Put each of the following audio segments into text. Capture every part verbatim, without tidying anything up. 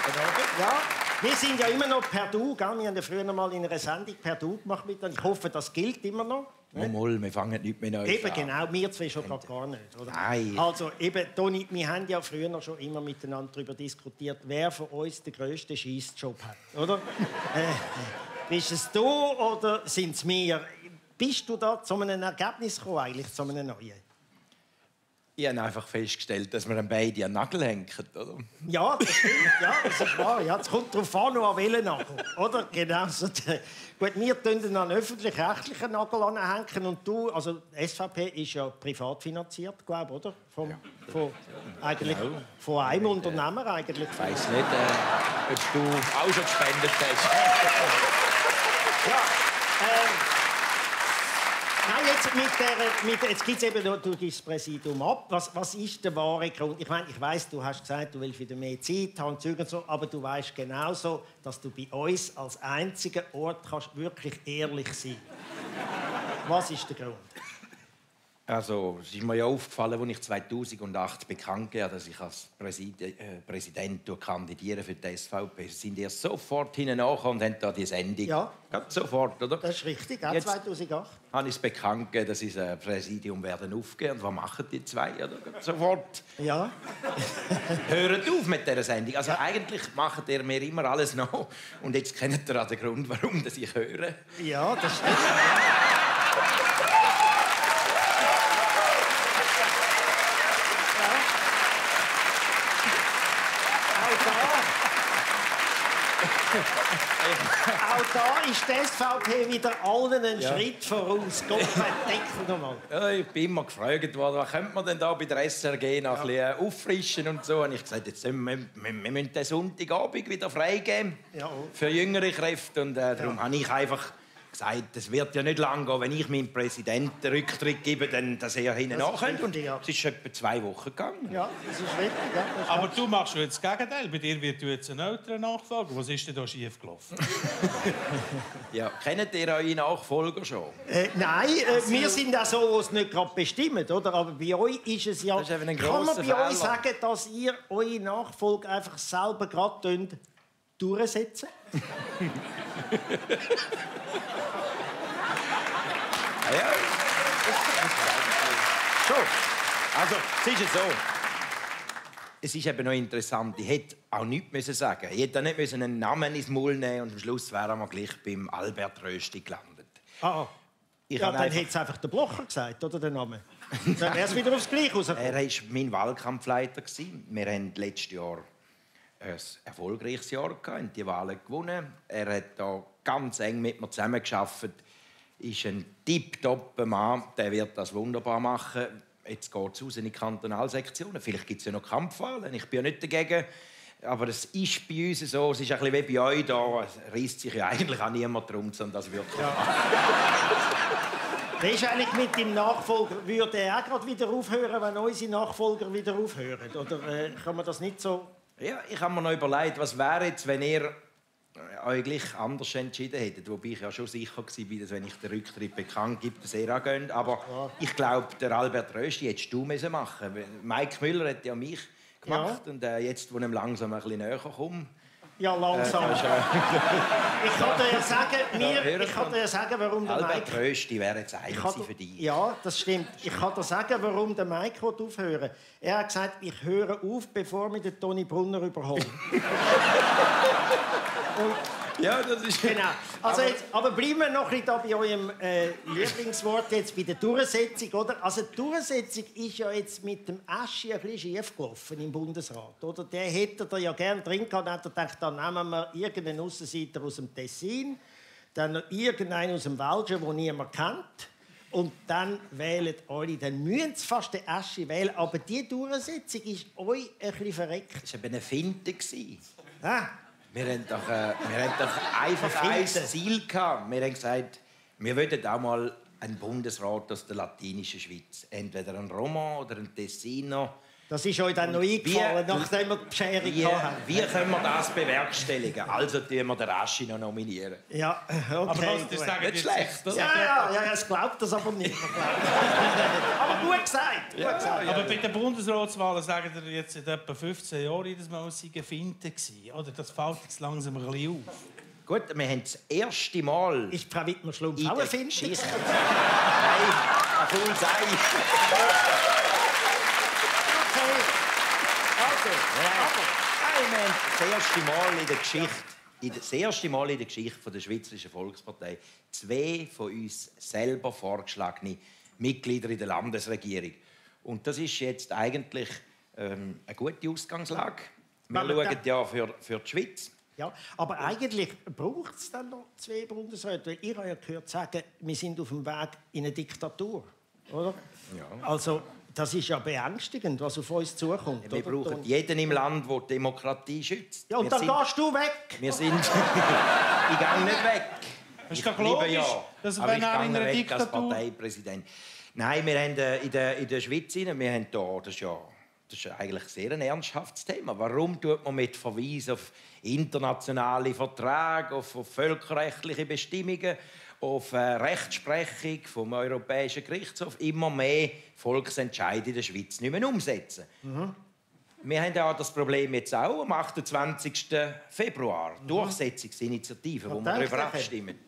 Ja, wir sind ja immer noch per Du, gell? Wir haben ja früher mal in einer Sendung per Du gemacht mit. Ich hoffe, das gilt immer noch. Mal, mal, wir fangen nicht mehr neu Eben, an. genau, wir zwei schon gar, gar nicht. Oder? Nein. Also, eben, Toni, wir haben ja früher schon immer miteinander darüber diskutiert, wer von uns den grössten Scheissjob hat, oder? äh, bist es du oder sind es wir? Bist du da zu einem Ergebnis gekommen, eigentlich, zu einem neuen? Ich habe einfach festgestellt, dass wir an beide an den Nagel hängen, oder? Ja, das stimmt. Ja, das ist wahr. Ja, es kommt darauf an, an welchen Nagel. Oder? Genau so. Gut, wir tun an öffentlich-rechtlichen Nagel anhängen und du, also die S V P ist ja privat finanziert, glaube ich, oder? Vom, ja. von, eigentlich, genau. Von einem Unternehmer eigentlich. Ich weiss nicht, äh, ob du auch schon gespendet hast. Ja, ähm, Nein, jetzt, mit der, mit, jetzt gibt es eben, du gibst das Präsidium ab. Was, was ist der wahre Grund? Ich meine, ich weiss, du hast gesagt, du willst wieder mehr Zeit haben und so, aber du weißt genauso, dass du bei uns als einziger Ort kannst wirklich ehrlich sein. Was ist der Grund? Also, es ist mir ja aufgefallen, als ich zweitausendacht bekannt gab, dass ich als Präsid äh, Präsident kandidiere für die S V P. Sie sind erst sofort hineingekommen und haben da die Sendung. Ja. Ganz sofort, oder? Das ist richtig, auch Jetzt zweitausendacht. habe ich es bekannt gegeben, dass sie das Präsidium werden aufgeben. Und was machen die zwei? Oder? Ganz sofort. Ja. Hört auf mit dieser Sendung. Also ja. Eigentlich macht ihr mir immer alles noch. Und jetzt kennt ihr auch den Grund, warum das ich höre. Ja, das stimmt. Auch da ist die S V P wieder allen einen ja. Schritt voraus. Gott verdeckt nochmal. Ja, ich bin immer gefragt worden, was könnte man denn da bei der S R G noch ja. ein bisschen auffrischen und so. Und ich gesagt, jetzt müssen wir, wir, wir müssen den Sonntagabend wieder freigeben ja. für jüngere Kräfte. Und äh, darum ja. habe ich einfach gesagt, es wird ja nicht lang gehen, wenn ich meinem Präsidenten Rücktritt gebe, dann, dass er hinten nachkommt. Und ja. es ist schon etwa zwei Wochen gegangen. Ja, das ist richtig. Ja, das aber du machst jetzt das Gegenteil. Bei dir wird jetzt ein älterer Nachfolger. Was ist denn da schief gelaufen? Ja, kennt ihr eure Nachfolger schon? Äh, nein, äh, wir sind auch so, die es nicht gerade bestimmen, oder? Aber bei euch ist es ja... Das ist ein kann man bei Fehler. euch sagen, dass ihr eure Nachfolger einfach selber gerade durchsetzen? Ja. So, also, es ist so. Es ist eben noch interessant. Ich hätte auch nichts müssen sagen. Ich hätte nicht müssen einen Namen ins Maul nehmen und am Schluss wären wir gleich beim Albert Rösti gelandet. Ah, ich ja, dann einfach... hätte es einfach der Blocher gesagt, oder der Name? Dann wäre es wieder aufs Gleiche rausgekommen. Er war mein Wahlkampfleiter. Wir haben letztes Jahr ein erfolgreiches Jahr gehabt, die Wahlen gewonnen. Er hat da ganz eng mit mir zusammengearbeitet. Ist ein tipptopper Mann, der wird das wunderbar machen. Jetzt geht es raus in die Kantonalsektionen. Vielleicht gibt es ja noch Kampfwahlen. Ich bin ja nicht dagegen. Aber es ist bei uns so, es ist ein bisschen wie bei euch da. Es reisst sich ja eigentlich auch niemand darum, sondern das wirklich ja. Wer ist eigentlich mit dem Nachfolger? Würde er auch gerade wieder aufhören, wenn unsere Nachfolger wieder aufhören? Oder äh, kann man das nicht so... Ja, ich habe mir noch überlegt, was wäre jetzt, wenn ihr euch gleich anders entschieden hättet. Wobei ich ja schon sicher war, dass, wenn ich den Rücktritt bekannt gebe, dass er auch geht. Aber ja. ich glaube, der Albert Rösti hättest du machen müssen. Mike Müller hat ja mich gemacht. Ja. Und äh, jetzt, wo ich langsam ein bisschen näher komme... Ja, langsam. Äh, ich kann dir ja sagen, mir, ja, ich kann dir ja sagen, warum der Albert Mike... Rösti wäre jetzt einer für dich. Ja, das stimmt. Ich kann dir sagen, warum der Mike aufhören will. Er hat gesagt, ich höre auf, bevor wir den Toni Brunner überholen. Und ja, das ist... Genau. Also aber, jetzt, aber bleiben wir noch ein bisschen da bei eurem äh, Lieblingswort, jetzt bei der Durchsetzung, oder? Also die Durchsetzung ist ja jetzt mit dem Aschi ein bisschen schief gelaufen im Bundesrat, oder? Der hätte da ja gerne drin gehabt, hat er gedacht, dann nehmen wir irgendeinen Aussenseiter aus dem Tessin, dann noch irgendeinen aus dem Welschen, den niemand kennt, und dann wählen alle. Dann müssen sie fast den Aschi wählen, aber diese Durchsetzung ist euch ein bisschen verreckt. Das war eine Finte. Ah. Wir haben doch, äh, wir haben doch einfach ein Ziel gehabt. Wir haben gesagt, wir wollen auch mal einen Bundesrat aus der latinischen Schweiz. Entweder ein Roman oder ein Tessiner. Das ist euch dann noch eingefallen, wie, nachdem wir die Bescherung wie, hatten. wie können wir das bewerkstelligen? Also tun wir den Aschi noch nominieren. Ja, okay. Aber was, das gut. sagen Nicht jetzt- schlecht, oder? Ja, ja, ja, es glaubt das aber nicht. Aber gut gesagt. Gut gesagt. Aber bei den Bundesratswahlen sagen wir jetzt seit etwa fünfzehn Jahren, jedes Mal, es sei eine Finte gewesen. Oder das fällt jetzt langsam ein bisschen auf. Gut, wir haben das erste Mal Ist Frau Wittmer-Schlumpf in auch der ein Finte? Geschichte... Nein, ein faules Ei. Okay. Also, Nein, wir haben das erste Mal in der Geschichte, in der, das erste Mal in der Geschichte der Schweizerischen Volkspartei zwei von uns selber vorgeschlagene Mitglieder in der Landesregierung. Und das ist jetzt eigentlich ähm, eine gute Ausgangslage. Wir Aber schauen da- ja für, für die Schweiz. ja, aber eigentlich braucht es dann noch zwei Bundesräte, weil ihr habt ja gehört sagen, wir sind auf dem Weg in eine Diktatur, oder? Ja. Also, das ist ja beängstigend, was auf uns zukommt. Wir oder? brauchen jeden im Land, der die Demokratie schützt. Ja, und wir dann sind, gehst du weg. wir sind... ich gehe nicht weg. Ist Ich doch bleibe logisch, ja. dass Aber wenn ich er gehe in einer weg als Diktatur... Parteipräsident. Nein, wir haben äh, in der, in der Schweiz, rein, wir haben da, das ist ja das ist eigentlich sehr ein ernsthaftes Thema. Warum tut man mit Verweis auf internationale Verträge, auf, auf völkerrechtliche Bestimmungen, auf äh, Rechtsprechung vom Europäischen Gerichtshof immer mehr Volksentscheide in der Schweiz nicht mehr umsetzen? Mhm. Wir haben ja das Problem jetzt auch am achtundzwanzigsten Februar. Mhm. Durchsetzungsinitiative, wo Was wir denkt darüber ihr? abstimmen.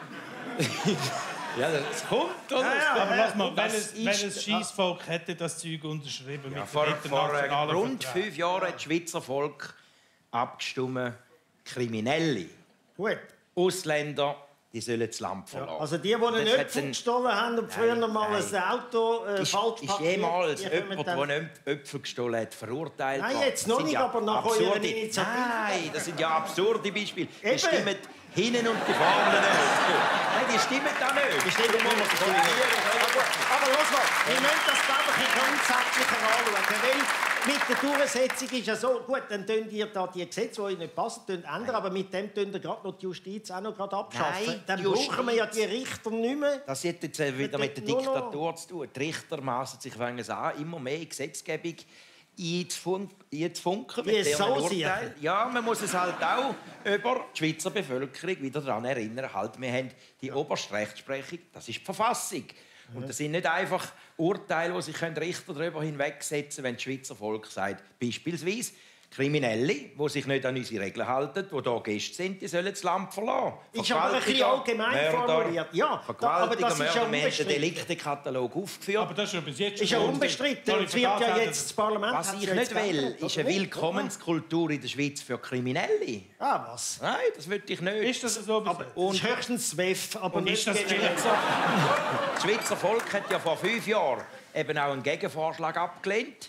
Ja, das kommt, oder? Ja, ja, Aber ja. was man, das welches, ist- welches Scheissvolk hätte das Zeug unterschrieben Ja, mit vor, dem vor äh, internationalen rund Vertrag? fünf Jahren hat das Schweizer Volk abgestimmt, Kriminelle, Gut. Ausländer, die sollen das Land Ja, verlassen. also die, die einen Das hat Öpfel einen- gestohlen haben und früher Nein, mal nein. ein Auto äh, Ist, falsch ist parkiert, jemals die jemand, kommen der dann- einen Äpfel gestohlen hat, verurteilt Nein, worden? jetzt noch Das sind nicht, ja aber nach absurde- eurer Initiative. Nein, das sind ja absurde Beispiele. Die Eben. stimmen hinten und die vorne nicht. Nein, die stimmen da nicht. Die stimmen Da muss man nicht. korrigieren. Aber los mal, wir müssen das glaube ich grundsätzlicher anschauen, weil mit der Durchsetzung ist ja so, gut, dann tun ihr da die Gesetze, die euch nicht passen, tun ändern, aber mit dem tun ihr gerade noch die Justiz auch noch gerade abschaffen. Nein, dann die Justiz- brauchen wir ja die Richter nicht mehr. Das hat jetzt äh, wieder mit der Nur noch- Diktatur zu tun. Die Richter maßen sich fangen es an, immer mehr in Gesetzgebung einzufun- einzufunken. Wie mit es deren soll Urteilen. sein. Ja, man muss es halt auch über die Schweizer Bevölkerung wieder daran erinnern. Halt, wir haben die oberste Rechtsprechung, das ist die Verfassung. Und das sind nicht einfach Urteile, wo sich Richter darüber hinwegsetzen können, wenn das Schweizer Volk sagt, beispielsweise Kriminelle, die sich nicht an unsere Regeln halten, die hier Gäste sind, die sollen das Land verlassen. Ist aber ein bisschen Vergewaltiger, allgemein Mörder, formuliert. Ja, da- aber Vergewaltiger, das ist ja Mörder, wir haben den unbestritten. Deliktenkatalog aufgeführt. Aber das ist ja bis jetzt Ist ja schon- unbestritten. Sorry, Und es wird ja vergessen, jetzt das Parlament... Was hat ich ja nicht jetzt will, geändert, ist oder eine nicht? Willkommenskultur in der Schweiz für Kriminelle. Ah, was? Nein, das will ich nicht. Ist das so? Aber das ist höchstens das W E F, aber Und nicht ist das generell. vielleicht so? Das Schweizer Volk hat ja vor fünf Jahren eben auch einen Gegenvorschlag abgelehnt,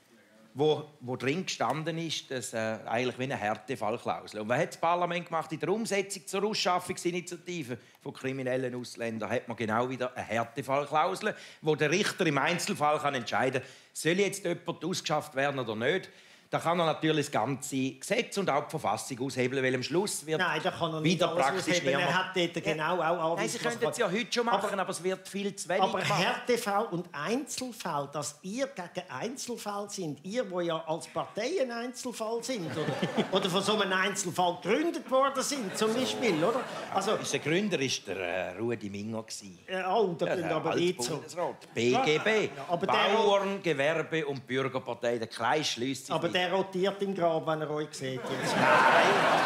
wo, wo drin gestanden ist, dass äh, eigentlich wie eine Härtefallklausel. Und was hat das Parlament gemacht in der Umsetzung zur Ausschaffungsinitiative von kriminellen Ausländern? Hat man genau wieder eine Härtefallklausel, wo der Richter im Einzelfall kann entscheiden kann, soll jetzt jemand ausgeschafft werden oder nicht. Da kann er natürlich das ganze Gesetz und auch die Verfassung aushebeln, weil am Schluss wird Nein, da kann er nicht wieder alles praktisch aushebeln. niemand... Er hat dort genau auch Nein, Sie anweisen, was könnten es ja heute schon machen, aber, es wird viel zu wenig Aber gemacht. Härtefall und Einzelfall, dass ihr gegen Einzelfall sind, ihr, die ja als Partei ein Einzelfall sind, oder, oder von so einem Einzelfall gegründet worden sind, zum Beispiel, oder? Also, Der Gründer war der äh, Rudi Minger. äh, oh, da Ja, könnt der aber nicht so. Altbundesrat. B G B. Ja, aber der- Bauern, Gewerbe und Bürgerpartei. Der Kreis schließt sich Aber nicht. der rotiert im Grab, wenn er euch sieht. Jetzt. Nein,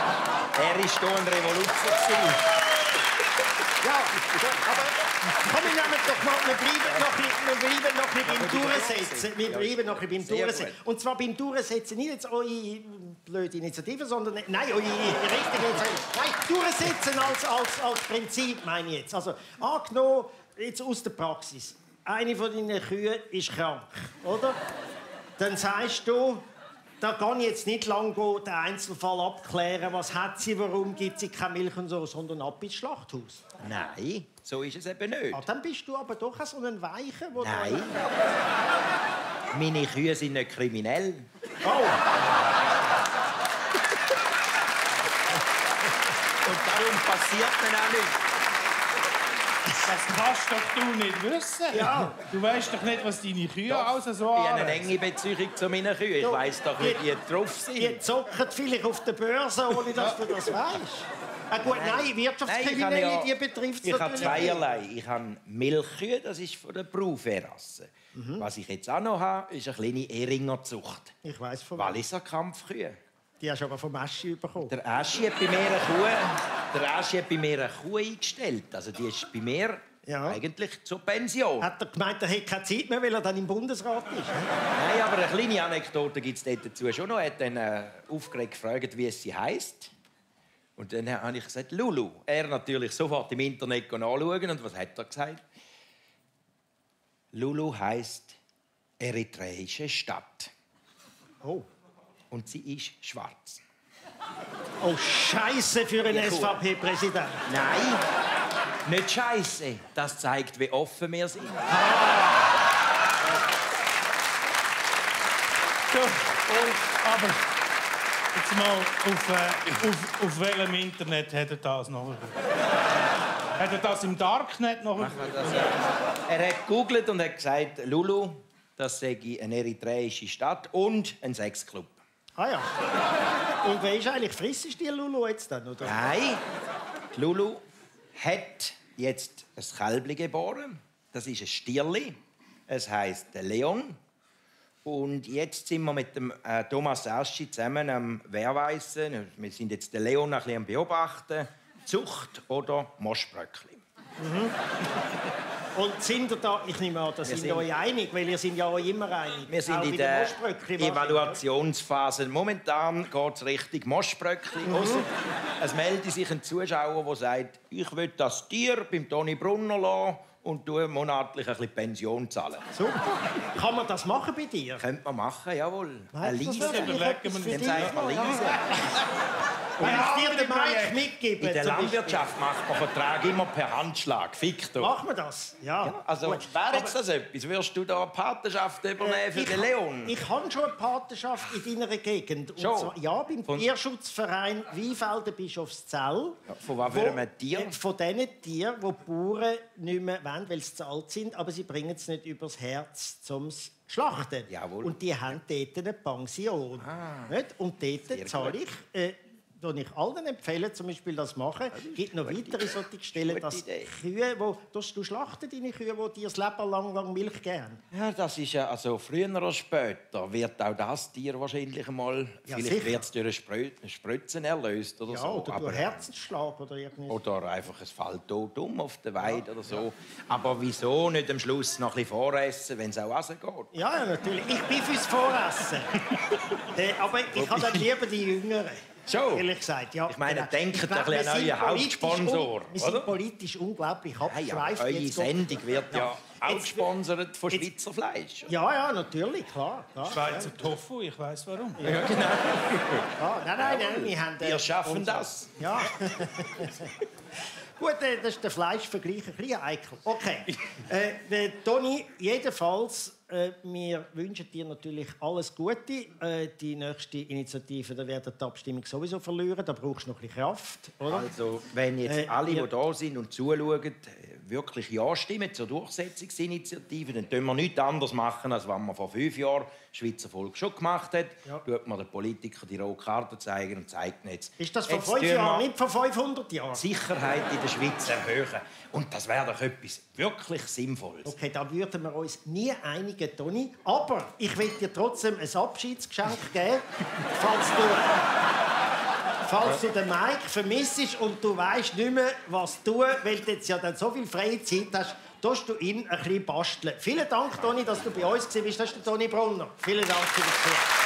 er war hier ein Revoluzer. Ja, aber komm, wir nehmen doch mal, wir bleiben noch, ein bisschen- wir bleiben noch ein bisschen beim Durchsetzen. Wir bleiben noch ein bisschen beim Sehr Durchsetzen. gut. Und zwar beim Durchsetzen nicht jetzt eure blöde Initiative, sondern nein, eure richtige Initiative. Nein, Durchsetzen als, als, als Prinzip meine ich jetzt. Also angenommen, jetzt aus der Praxis. Eine von deinen Kühen ist krank, oder? Dann sagst du, da kann ich jetzt nicht lange gehen, den Einzelfall abklären, was hat sie, warum gibt sie keine Milch und so, sondern ab ins Schlachthaus. Nein, so ist es eben nicht. Ah, dann bist du aber doch so ein Weicher, wo Nein. Meine Kühe sind nicht kriminell. Oh, Und darum passiert mir auch nichts. Das kannst doch du nicht wissen. Ja. Du weißt doch nicht, was deine Kühe Doch. also so Ich habe eine anlegen. enge Beziehung zu meinen Kühen. Ich Du, weiss doch, wie die- die drauf sind. Die zocken vielleicht auf der Börse, ohne dass du das weißt. Ah, gut, nein, Wirtschaftskriminelle, Nein, ich habe ja- die betrifft es Ich habe natürlich zweierlei. Ich habe Milchkühe, das ist von der Brauferasse. Mhm. Was ich jetzt auch noch habe, ist eine kleine Ehringerzucht. nicht. Ich weiss von was. Walliser Kampfkühe. Die hast du aber vom Aschi bekommen. Der Aschi hat bei mir eine Kuh, der Aschi hat bei mir eine Kuh eingestellt. Also die ist bei mir Ja. eigentlich zur Pension. Hat er gemeint, er hätte keine Zeit mehr, weil er dann im Bundesrat ist? Nein, aber eine kleine Anekdote gibt es dazu schon noch. Er hat dann äh, aufgeregt gefragt, wie es sie heisst. Und dann habe ich gesagt, Lulu. Er natürlich sofort im Internet nachschauen. Und was hat er gesagt? Lulu heisst eritreische Stadt. Oh. Und sie ist schwarz. Oh, Scheiße für einen Ja, cool. S V P-Präsidenten. Nein, nicht Scheiße. Das zeigt, wie offen wir sind. So, und, aber jetzt mal, auf, äh, auf, auf welchem Internet hat er das noch? Hat er das im Darknet noch? Er hat gegoogelt und hat gesagt, Lulu, das sei eine eritreische Stadt und ein Sexclub. Ah ja. Und wer ist eigentlich? Frissest die Lulu jetzt dann, oder? Nein, die Lulu hat jetzt ein Kälbli geboren. Das ist ein Stierli. Es heisst der Leon. Und jetzt sind wir mit dem äh, Thomas Aschi zusammen am Wehrweissen. Wir sind jetzt den Leon ein bisschen am Beobachten. Zucht oder Moschbröckli. Und sind ihr da, ich nehme an, da sind sind- ihr euch einig, weil ihr sind ja euch immer einig. Wir sind Auch in bei den der Moschbröckli wahrscheinlich. Evaluationsphase. Momentan geht es Richtung Moschbröckli. Ausser es meldet sich ein Zuschauer, der sagt, ich will das Tier beim Toni Brunner lassen und tue monatlich ein bisschen Pension zahlen. Super. Kann man das machen bei dir? Könnte man machen, jawohl. Eine Meinst du, das Lise. wäre vielleicht Überlegen wir etwas für Dann dich? sagt man Lise. Wenn Ja, ich dir den Mike Projekt. mitgebe, In der zum Beispiel. Landwirtschaft macht man Verträge immer per Handschlag. Ficto. Machen wir das? Ja. Also, Gut. wäre Aber- jetzt das etwas? Würdest du da eine Patenschaft übernehmen für ich den ha- Leon? Ich habe schon eine Patenschaft in deiner Gegend. Und Schon? zwar, ja, beim Von- Tierschutzverein Weinfelden Bischofszell. Ja, von was für einem Tier? äh, Von diesen Tieren, die die Bauern nicht mehr wollen, weil sie zu alt sind, aber sie bringen es nicht übers Herz zum Schlachten. Jawohl. Und die haben dort eine Pension. Nicht? Und dort zahle gut. ich... Äh, wo ich allen empfehle, zum Beispiel das machen. Es gibt noch weitere solche Stellen, gute dass Idee. Kühe, wo, dass du schlachten deine Kühe, die dir das Leben lang, lang Milch geben. Ja, das ist ja, also früher oder später wird auch das Tier wahrscheinlich einmal, Ja, vielleicht sicher. wird es durch eine Sprö Spritzen erlöst oder Ja, so. oder aber, durch Herzensschlag oder irgendwas. oder einfach es fällt tot um auf der Weide oder so. Aber wieso nicht am Schluss noch ein bisschen voressen, wenn es auch essen geht? Ja, ja, natürlich. Ich bin fürs Voressen. äh, aber ich habe dann lieber die Jüngeren. Schon? Ehrlich gesagt, ja. Ich meine, denkt Ich ein glaub, wir bisschen an sind euren politisch Hauptsponsor, un- Wir sind oder? politisch unglaublich Hey, ja, abgeschweift. eure Jetzt geht- Sendung wird ja, auch Jetzt- gesponsert von jetzt- Schweizer Fleisch. Ja, ja, natürlich, klar. klar. Schweizer Tofu, ich weiß warum. Ja, genau. Ja, nein, nein, nein, wir haben... äh, Wir schaffen unser- das. Ja. Gut, äh, das ist der Fleischvergleich ein bisschen eikel. Okay. äh, der Toni, jedenfalls, äh, wir wünschen dir natürlich alles Gute. Äh, die nächste Initiative, da werden die Abstimmung sowieso verlieren. Da brauchst du noch ein bisschen Kraft, oder? Also, wenn jetzt Äh, alle, ihr- die da sind und zuschauen, äh, wirklich Ja stimmen zur Durchsetzungsinitiative, dann tun wir nichts anderes machen, als was man vor fünf Jahren das Schweizer Volk schon gemacht hat. Ja. Tut man den Politikern die rote Karte zeigen und zeigt ihnen jetzt, Ist das vor jetzt fünf tun Jahren, wir nicht vor fünfhundert Jahren? die Sicherheit in der Schweiz erhöhen. Und das wäre doch etwas wirklich Sinnvolles. Okay, da würden wir uns nie einigen, Toni. Aber ich will dir trotzdem ein Abschiedsgeschenk geben, falls du, falls du den Mike vermissest und du weißt nicht mehr, was tun, weil du jetzt ja dann so viel freie Zeit hast, tust du ihn ein bisschen basteln. Vielen Dank, Toni, dass du bei uns warst. Das ist der Toni Brunner. Vielen Dank für das Gespräch.